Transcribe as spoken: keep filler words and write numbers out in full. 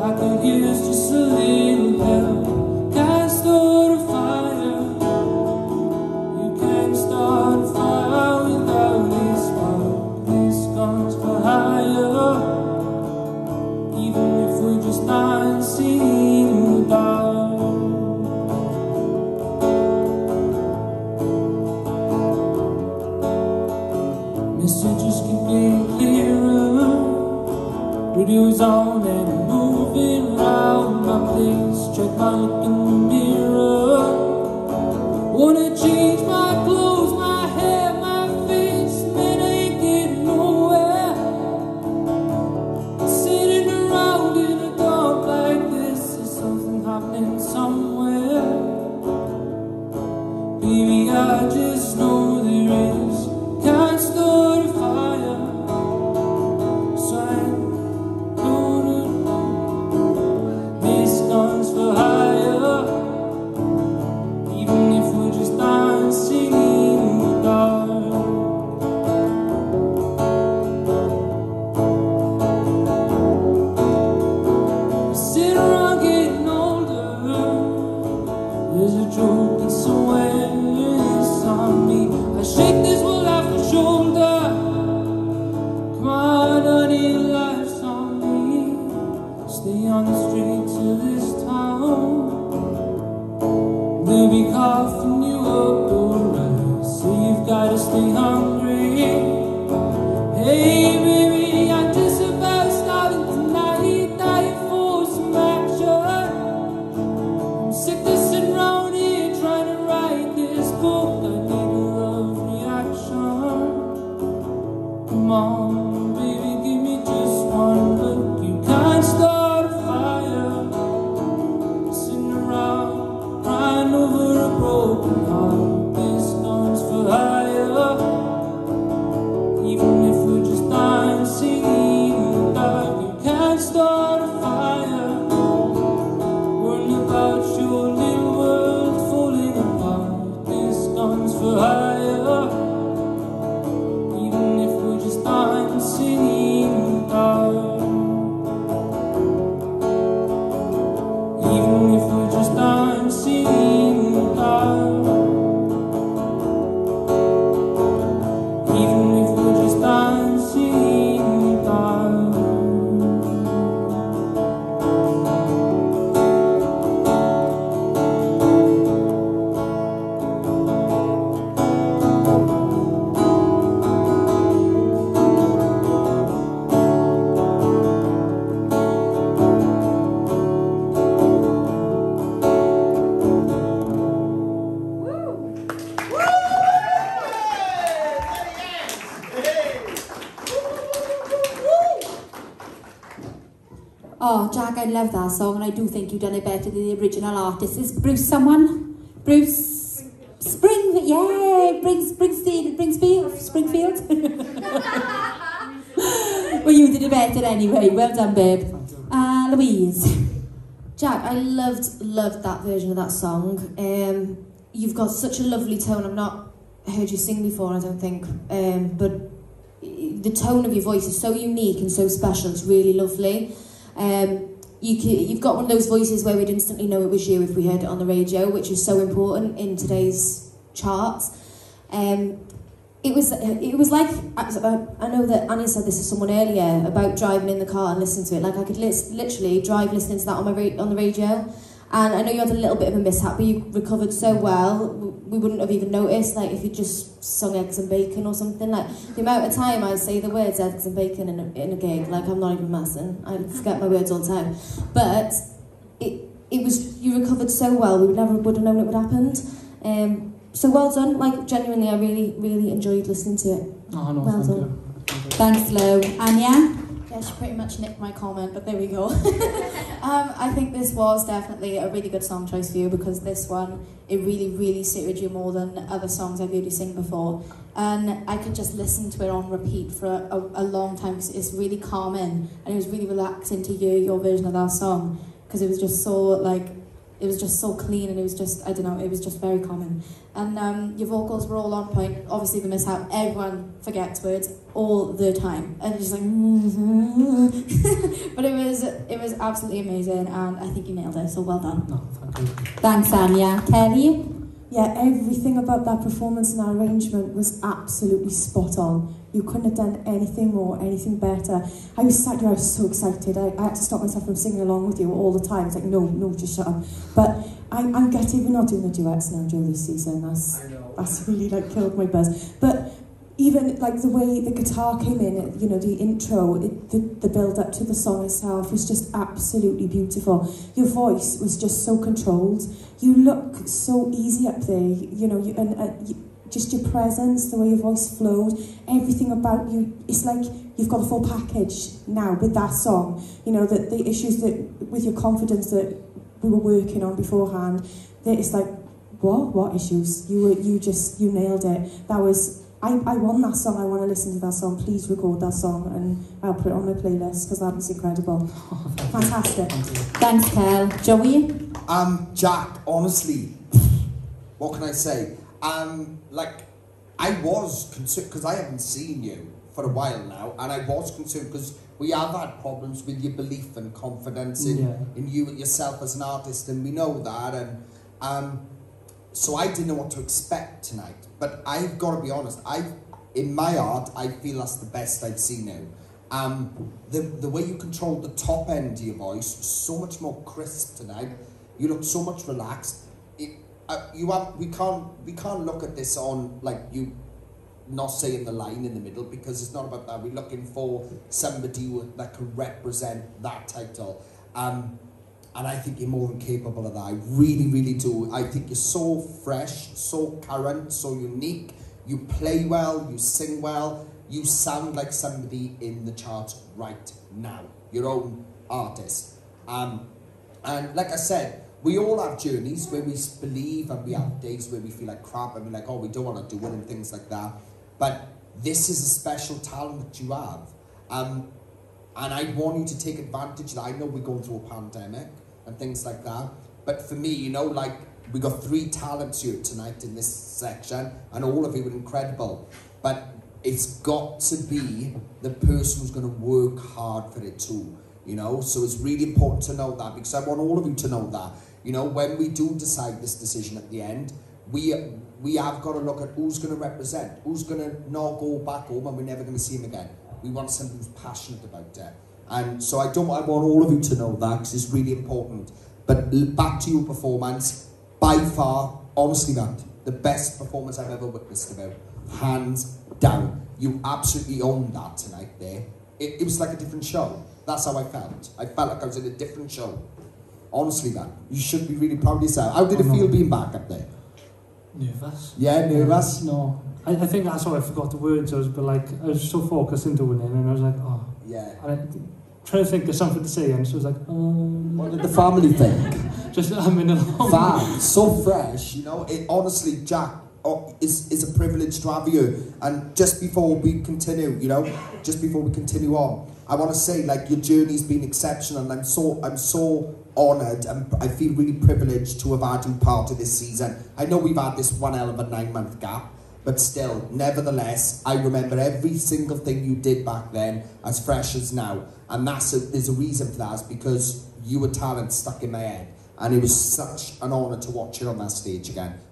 I could use just a little help. Can't start a fire. You can't start a fire without this spark. This gun's for hire. Even if we're just dancing in the dark. Messages keep getting clearer. Radio's on and I'm moving around my place. Check my look in the mirror. Wanna change my clothes, my hair, my face. Man, I ain't getting nowhere. Sitting around in a dark like this. There's something happening somewhere. Baby, I just know there is. Can't start a fire. So I for hire, even if we're just dancing in the dark. I sit around getting older. There's a joke that's somewhere on me. I shake this world off my shoulder. Come on, honey, life's on me. Stay on the streets of this they'll be coughing you up, alright. So you've gotta stay hungry. Hey baby, I'm just about starting tonight. Dying for some action. I'm sick of sitting around here trying to write this book. I need a love reaction. Come on, baby, give me just one look. You can't start a fire sitting around crying over a broken heart. This gun's for hire. Even if we're just dancing in the dark. You can't start a fire. Worrying about your little world falling apart. This gun's for hire. Even if we're just dancing in the dark. Even if we're just dancing in the dark. Even if we're just dancing in the dark. Oh, Jack, I love that song, and I do think you've done it better than the original artist. Is Bruce someone? Bruce Spring? Yeah, Brings Springsteen, Bringsfield, Springfield. Well, you did it better anyway. Well done, babe. Uh, Louise. Jack, I loved, loved that version of that song. Um, you've got such a lovely tone. I've not heard you sing before, I don't think, um, but the tone of your voice is so unique and so special. It's really lovely. Um, you can, you've got one of those voices where we'd instantly know it was you if we heard it on the radio, which is so important in today's charts. Um, it was it was like, I know that Annie said this to someone earlier about driving in the car and listening to it. Like I could li literally drive listening to that on my ra on the radio. And I know you had a little bit of a mishap, but you recovered so well, we wouldn't have even noticed, like, if you just sung Eggs and Bacon or something. Like, the amount of time I say the words Eggs and Bacon in a, in a gig, like, I'm not even messing. I forget my words all the time. But it it was, you recovered so well, we would never would have known it would have happened. Um, so well done, like, genuinely, I really, really enjoyed listening to it. Oh, no, well thank done. you. Thanks, Lo. Anya? Yeah, she pretty much nicked my comment, but there we go. um, I think this was definitely a really good song choice for you, because this one, it really, really suited you more than other songs I've heard you sing before. And I could just listen to it on repeat for a, a, a long time, because it's really calming, and it was really relaxing to hear your version of that song, because it was just so, like, It was just so clean, and it was just, I don't know, it was just very common. And um, your vocals were all on point. Obviously the mishap, everyone forgets words all the time. And it's just like, but it was, it was absolutely amazing, and I think you nailed it, so well done. No, thank you. Thanks, Anya. Kelly? Yeah, everything about that performance and that arrangement was absolutely spot on. You couldn't have done anything more, anything better. I was sat here, I was so excited. I, I had to stop myself from singing along with you all the time. It's like, no, no, just shut up. But I, I'm gutted we're not doing the duets now, Joe, this season. That's, that's really like killed my buzz. But even like the way the guitar came in, you know, the intro, it, the, the build up to the song itself was just absolutely beautiful. Your voice was just so controlled. You look so easy up there, you know, you, and uh, you, just your presence, the way your voice flowed, everything about you, it's like you've got a full package now with that song. You know, that the issues that, with your confidence that we were working on beforehand, that it's like, what, what issues? You were, you just, you nailed it. That was, I, I want that song, I want to listen to that song, please record that song and I'll put it on my playlist because that was incredible. Fantastic. Thanks, Kel. Joey? Um, Jack, honestly, what can I say? Um, like, I was concerned, because I haven't seen you for a while now, and I was concerned because we have had problems with your belief and confidence in, yeah. in you and yourself as an artist, and we know that, and um, so I didn't know what to expect tonight, but I've got to be honest, I, in my art, I feel that's the best I've seen you. Um, the, the way you controlled the top end of your voice was so much more crisp tonight. You look so much relaxed. It, uh, you have, we can't we can't look at this on like you not saying the line in the middle, because it's not about that. We're looking for somebody who, that can represent that title. Um, and I think you're more than capable of that. I really, really do. I think you're so fresh, so current, so unique. You play well, you sing well, you sound like somebody in the charts right now. Your own artist. Um, and like I said, we all have journeys where we believe, and we have days where we feel like crap and we're like, oh, we don't want to do it and things like that. But this is a special talent that you have. Um, and I want you to take advantage of that. I know we're going through a pandemic and things like that. But for me, you know, like, we got three talents here tonight in this section, and all of you were incredible. But it's got to be the person who's going to work hard for it too. You know, so it's really important to know that, because I want all of you to know that. You know, when we do decide this decision at the end, we we have got to look at who's going to represent, who's going to not go back home and we're never going to see him again. We want somebody who's passionate about it. And so I don't. I want all of you to know that, because it's really important. But back to your performance, by far, honestly, man, the best performance I've ever witnessed about, hands down. You absolutely owned that tonight there. It, it was like a different show. That's how I felt. I felt like I was in a different show. Honestly, man, you should be really proud of yourself. How did it feel being back up there? Nervous. Yeah, nervous? No. I, I think that's why I forgot the words. I was but like, I was so focused in doing it, and I was like, oh. Yeah. And I trying to think of something to say, and she was like, um. What did the family think? Just humming along. Fam, so fresh, you know. It, honestly, Jack, oh, it's, it's a privilege to have you. And just before we continue, you know, just before we continue on, I want to say, like, your journey's been exceptional, and I'm so, I'm so honoured, and I feel really privileged to have had you part of this season. I know we've had this one hell of a nine-month gap, but still, nevertheless, I remember every single thing you did back then, as fresh as now, and that's a, there's a reason for that, is because you were talent stuck in my head, and it was such an honour to watch you on that stage again.